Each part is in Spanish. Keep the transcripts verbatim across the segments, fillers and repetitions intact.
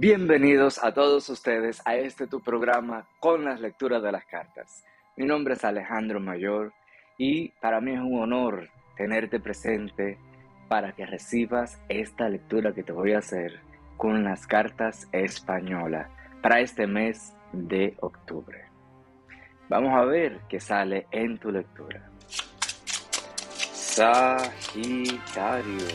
Bienvenidos a todos ustedes a este tu programa con las lecturas de las cartas. Mi nombre es Alejandro Mayor y para mí es un honor tenerte presente para que recibas esta lectura que te voy a hacer con las cartas españolas para este mes de octubre. Vamos a ver qué sale en tu lectura. Sagitario.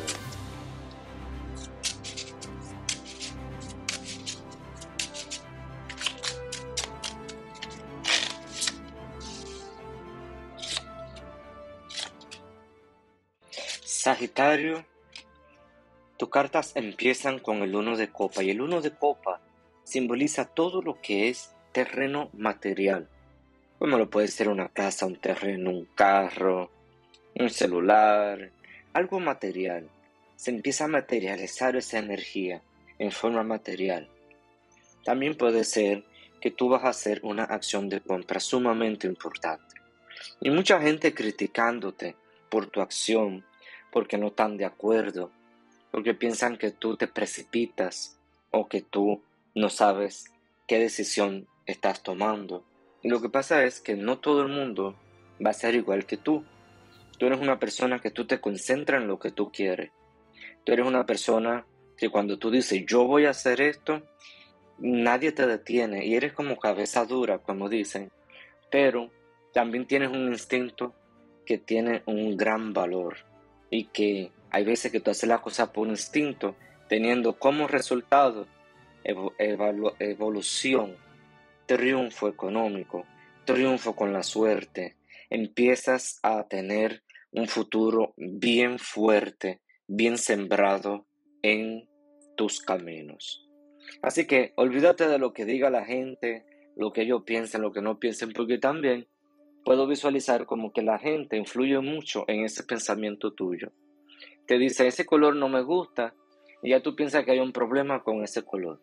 Sagitario, tus cartas empiezan con el uno de copa y el uno de copa simboliza todo lo que es terreno material. Como lo puede ser una casa, un terreno, un carro, un celular, algo material. Se empieza a materializar esa energía en forma material. También puede ser que tú vas a hacer una acción de compra sumamente importante. Y mucha gente criticándote por tu acción, porque no están de acuerdo, porque piensan que tú te precipitas o que tú no sabes qué decisión estás tomando. Y lo que pasa es que no todo el mundo va a ser igual que tú. Tú eres una persona que tú te concentras en lo que tú quieres. Tú eres una persona que cuando tú dices yo voy a hacer esto, nadie te detiene y eres como cabeza dura, como dicen, pero también tienes un instinto que tiene un gran valor y que hay veces que tú haces las cosas por instinto, teniendo como resultado evo- evalu- evolución, triunfo económico, triunfo con la suerte. Empiezas a tener un futuro bien fuerte, bien sembrado en tus caminos. Así que olvídate de lo que diga la gente, lo que ellos piensen, lo que no piensen, porque también puedo visualizar como que la gente influye mucho en ese pensamiento tuyo. Te dice, ese color no me gusta, y ya tú piensas que hay un problema con ese color.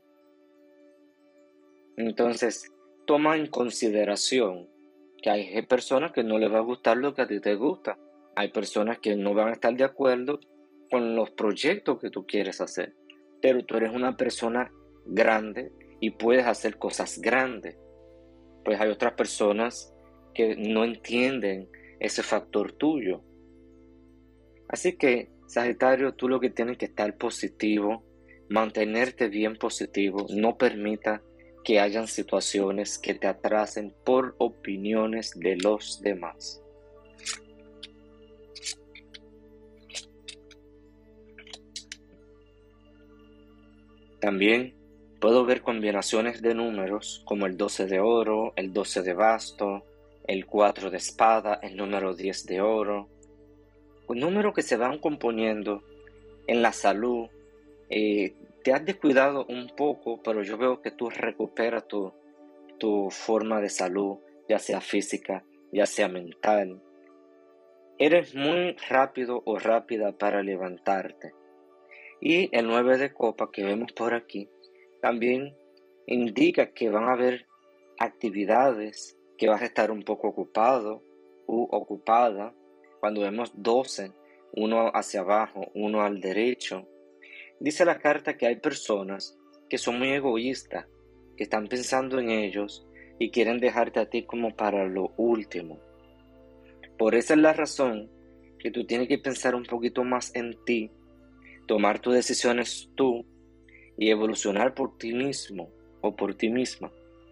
Entonces, toma en consideración que hay personas que no les va a gustar lo que a ti te gusta. Hay personas que no van a estar de acuerdo con los proyectos que tú quieres hacer. Pero tú eres una persona grande y puedes hacer cosas grandes. Pues hay otras personas que no entienden ese factor tuyo. Así que, Sagitario, tú lo que tienes que estar positivo, mantenerte bien positivo, no permita que hayan situaciones que te atrasen por opiniones de los demás. También puedo ver combinaciones de números como el doce de oro, el doce de basto, el cuatro de espada, el número diez de oro, un número que se van componiendo en la salud. Eh, te has descuidado un poco, pero yo veo que tú recuperas tu, tu forma de salud, ya sea física, ya sea mental. Eres muy rápido o rápida para levantarte. Y el nueve de copa que vemos por aquí también indica que van a haber actividades que vas a estar un poco ocupado u ocupada. Cuando vemos doce, uno hacia abajo, uno al derecho, dice la carta que hay personas que son muy egoístas, que están pensando en ellos y quieren dejarte a ti como para lo último. Por esa es la razón que tú tienes que pensar un poquito más en ti, tomar tus decisiones tú y evolucionar por ti mismo o por ti misma.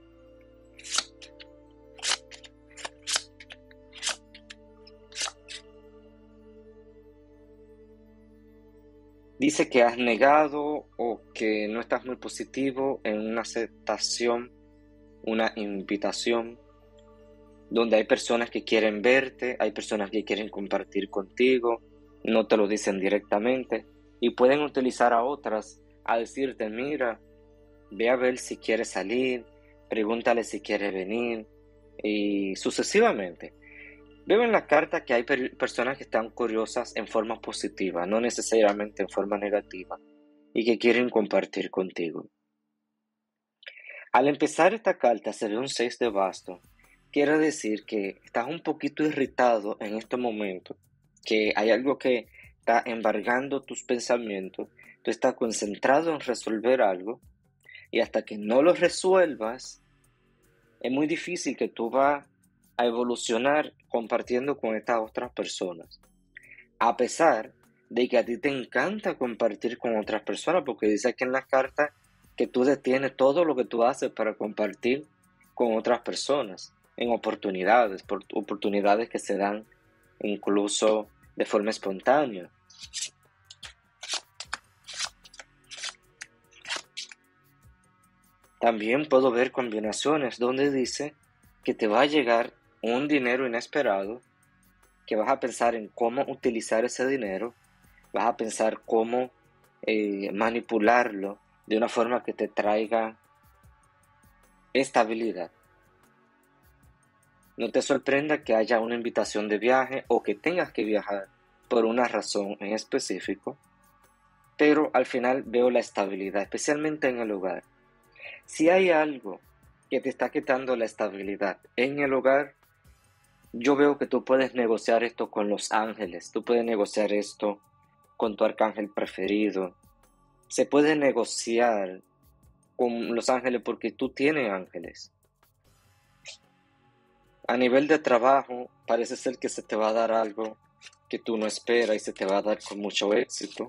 Dice que has negado o que no estás muy positivo en una aceptación, una invitación, donde hay personas que quieren verte, hay personas que quieren compartir contigo, no te lo dicen directamente y pueden utilizar a otras a decirte, mira, ve a ver si quiere salir, pregúntale si quiere venir y sucesivamente. Veo en la carta que hay per- personas que están curiosas en forma positiva, no necesariamente en forma negativa, y que quieren compartir contigo. Al empezar esta carta se ve un seis de basto. Quiere decir que estás un poquito irritado en este momento, que hay algo que está embargando tus pensamientos, tú estás concentrado en resolver algo, Y hasta que no lo resuelvas, es muy difícil que tú vas a evolucionar compartiendo con estas otras personas. A pesar de que a ti te encanta compartir con otras personas, porque dice aquí en la carta que tú detienes todo lo que tú haces para compartir con otras personas en oportunidades, por oportunidades que se dan incluso de forma espontánea. También puedo ver combinaciones donde dice que te va a llegar un dinero inesperado, que vas a pensar en cómo utilizar ese dinero, vas a pensar cómo eh, manipularlo de una forma que te traiga estabilidad. No te sorprenda que haya una invitación de viaje o que tengas que viajar por una razón en específico, pero al final veo la estabilidad, especialmente en el hogar. Si hay algo que te está quitando la estabilidad en el hogar, yo veo que tú puedes negociar esto con los ángeles, tú puedes negociar esto con tu arcángel preferido. Se puede negociar con los ángeles porque tú tienes ángeles. A nivel de trabajo, parece ser que se te va a dar algo que tú no esperas y se te va a dar con mucho éxito.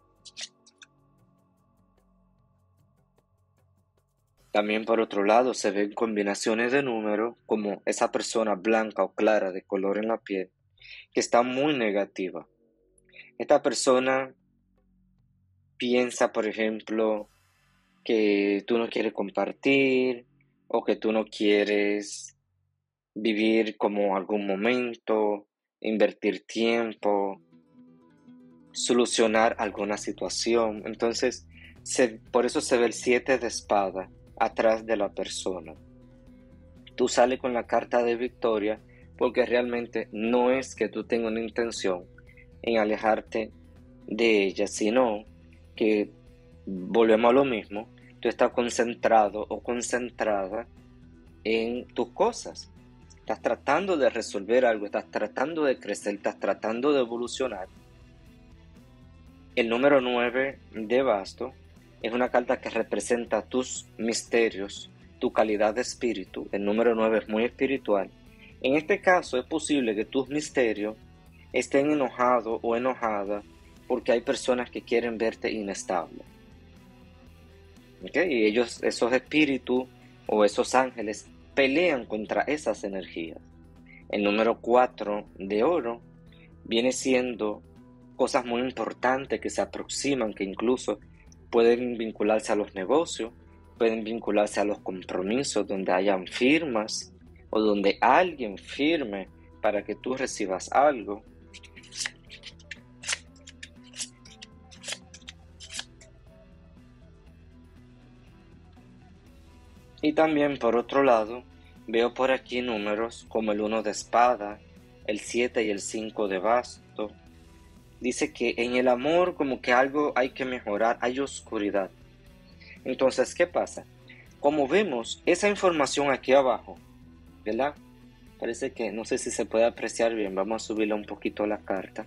También por otro lado se ven combinaciones de números como esa persona blanca o clara de color en la piel que está muy negativa. Esta persona piensa, por ejemplo, que tú no quieres compartir o que tú no quieres vivir como algún momento, invertir tiempo, solucionar alguna situación. Entonces, se, por eso se ve el siete de espada atrás de la persona. Tú sales con la carta de victoria porque realmente no es que tú tengas una intención en alejarte de ella, sino que volvemos a lo mismo, tú estás concentrado o concentrada en tus cosas. Estás tratando de resolver algo, estás tratando de crecer, estás tratando de evolucionar. El número nueve de basto es una carta que representa tus misterios, tu calidad de espíritu. El número nueve es muy espiritual. En este caso es posible que tus misterios estén enojados o enojadas porque hay personas que quieren verte inestable. ¿Okay? Y ellos, esos espíritus o esos ángeles, pelean contra esas energías. El número cuatro de oro viene siendo cosas muy importantes que se aproximan, que incluso pueden vincularse a los negocios, pueden vincularse a los compromisos donde hayan firmas o donde alguien firme para que tú recibas algo. Y también por otro lado, veo por aquí números como el uno de espada, el siete y el cinco de basto. Dice que en el amor como que algo hay que mejorar, hay oscuridad. Entonces, ¿qué pasa? Como vemos esa información aquí abajo, ¿verdad? Parece que no sé si se puede apreciar bien. Vamos a subirle un poquito la carta.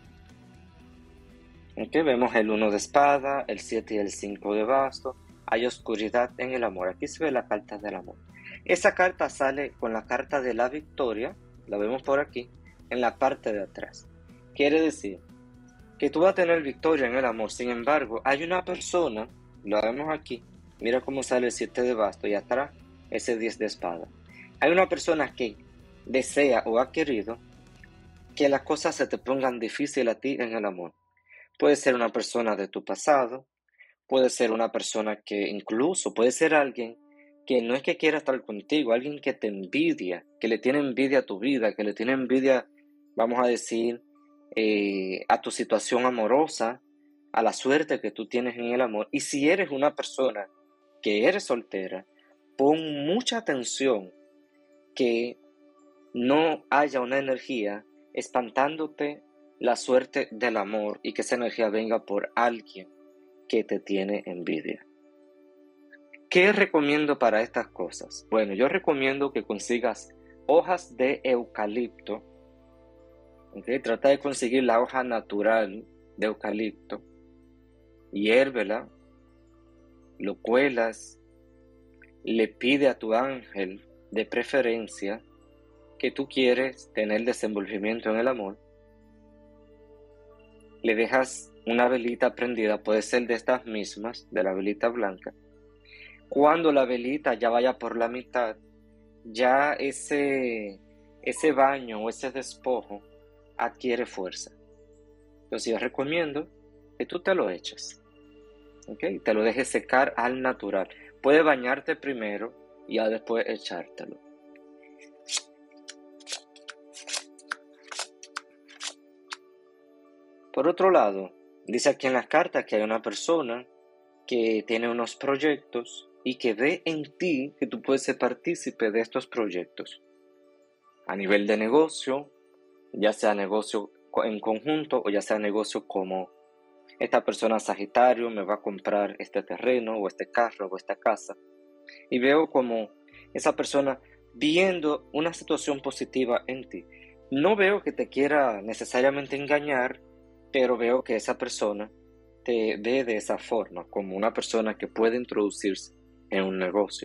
Aquí vemos el uno de espada, el siete y el cinco de basto. Hay oscuridad en el amor. Aquí se ve la carta del amor. Esa carta sale con la carta de la victoria, la vemos por aquí, en la parte de atrás. Quiere decir que tú vas a tener victoria en el amor. Sin embargo, hay una persona, lo vemos aquí, mira cómo sale el siete de basto y atrás ese diez de espada. Hay una persona que desea o ha querido que las cosas se te pongan difíciles a ti en el amor. Puede ser una persona de tu pasado, puede ser una persona que incluso puede ser alguien que no es que quiera estar contigo, alguien que te envidia, que le tiene envidia a tu vida, que le tiene envidia, vamos a decir, eh, a tu situación amorosa, a la suerte que tú tienes en el amor. Y si eres una persona que eres soltera, pon mucha atención que no haya una energía espantándote la suerte del amor y que esa energía venga por alguien que te tiene envidia. ¿Qué recomiendo para estas cosas? Bueno, yo recomiendo que consigas hojas de eucalipto. ¿Okay? Trata de conseguir la hoja natural de eucalipto, hiérvela, lo cuelas le pide a tu ángel de preferencia que tú quieres tener desenvolvimiento en el amor, le dejas una velita prendida, puede ser de estas mismas, de la velita blanca. Cuando la velita ya vaya por la mitad, ya ese, ese baño o ese despojo adquiere fuerza. Entonces yo recomiendo que tú te lo eches, ¿ok? Te lo dejes secar al natural. Puedes bañarte primero y ya después echártelo. Por otro lado, dice aquí en las cartas que hay una persona que tiene unos proyectos y que ve en ti que tú puedes ser partícipe de estos proyectos. A nivel de negocio, ya sea negocio en conjunto o ya sea negocio como esta persona Sagitario me va a comprar este terreno o este carro o esta casa. Y veo como esa persona viendo una situación positiva en ti. No veo que te quiera necesariamente engañar, pero veo que esa persona te ve de esa forma, como una persona que puede introducirse en un negocio.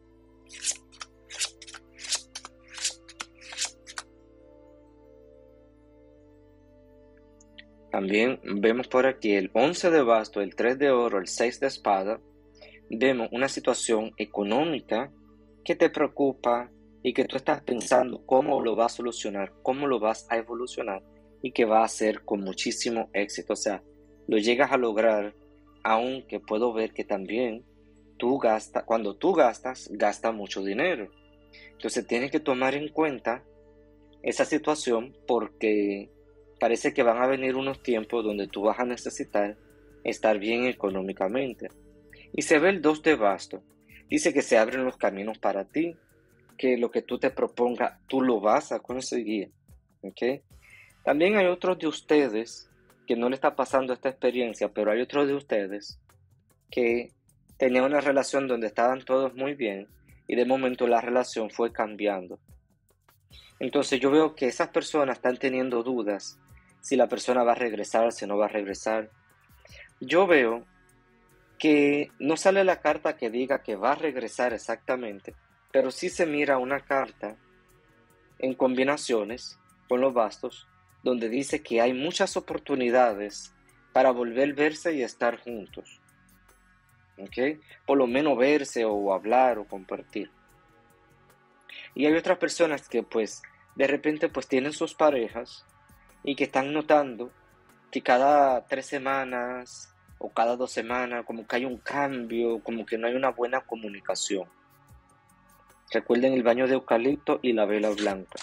También vemos por aquí el once de basto, el tres de oro, el seis de espada. Vemos una situación económica que te preocupa y que tú estás pensando cómo lo vas a solucionar, cómo lo vas a evolucionar y que va a ser con muchísimo éxito. O sea, lo llegas a lograr, aunque puedo ver que también tú gastas, cuando tú gastas, gastas mucho dinero. Entonces tienes que tomar en cuenta esa situación porque parece que van a venir unos tiempos donde tú vas a necesitar estar bien económicamente. Y se ve el dos de basto. Dice que se abren los caminos para ti, que lo que tú te propongas, tú lo vas a conseguir. ¿Okay? También hay otros de ustedes que no le está pasando esta experiencia, pero hay otros de ustedes que tenían una relación donde estaban todos muy bien y de momento la relación fue cambiando. Entonces yo veo que esas personas están teniendo dudas si la persona va a regresar, si no va a regresar. Yo veo que no sale la carta que diga que va a regresar exactamente, pero sí se mira una carta en combinaciones con los bastos donde dice que hay muchas oportunidades para volver a verse y estar juntos. ¿Okay? Por lo menos verse o hablar o compartir. Y hay otras personas que pues de repente pues tienen sus parejas y que están notando que cada tres semanas o cada dos semanas como que hay un cambio, como que no hay una buena comunicación. Recuerden el baño de eucalipto y la vela blanca,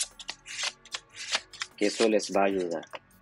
que eso les va a ayudar.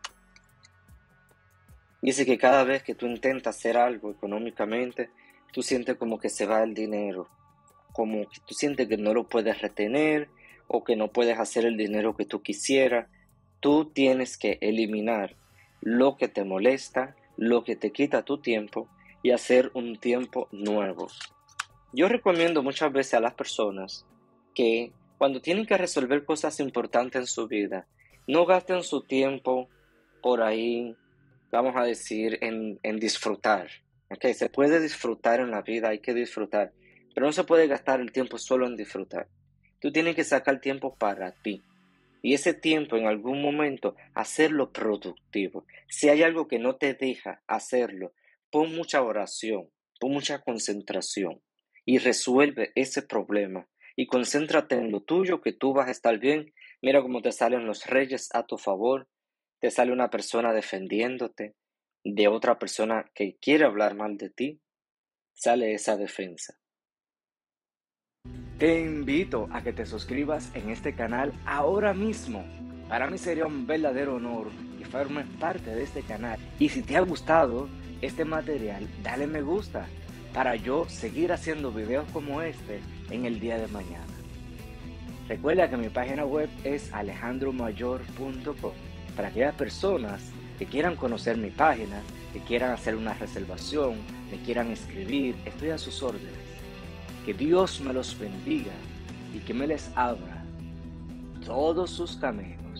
Dice que cada vez que tú intentas hacer algo económicamente, tú sientes como que se va el dinero, como que tú sientes que no lo puedes retener o que no puedes hacer el dinero que tú quisieras. Tú tienes que eliminar lo que te molesta, lo que te quita tu tiempo y hacer un tiempo nuevo. Yo recomiendo muchas veces a las personas que cuando tienen que resolver cosas importantes en su vida, no gasten su tiempo por ahí, vamos a decir, en, en disfrutar. ¿Okay? Se puede disfrutar en la vida, hay que disfrutar, pero no se puede gastar el tiempo solo en disfrutar. Tú tienes que sacar tiempo para ti. Y ese tiempo en algún momento hacerlo productivo. Si hay algo que no te deja hacerlo, pon mucha oración, pon mucha concentración y resuelve ese problema. Y concéntrate en lo tuyo, que tú vas a estar bien. Mira cómo te salen los reyes a tu favor. Te sale una persona defendiéndote de otra persona que quiere hablar mal de ti. Sale esa defensa. Te invito a que te suscribas en este canal ahora mismo. Para mí sería un verdadero honor que formes parte de este canal. Y si te ha gustado este material, dale me gusta para yo seguir haciendo videos como este en el día de mañana. Recuerda que mi página web es alejandro mayor punto com. Para aquellas personas que quieran conocer mi página, que quieran hacer una reservación, que quieran escribir, estoy a sus órdenes. Que Dios me los bendiga y que me les abra todos sus caminos.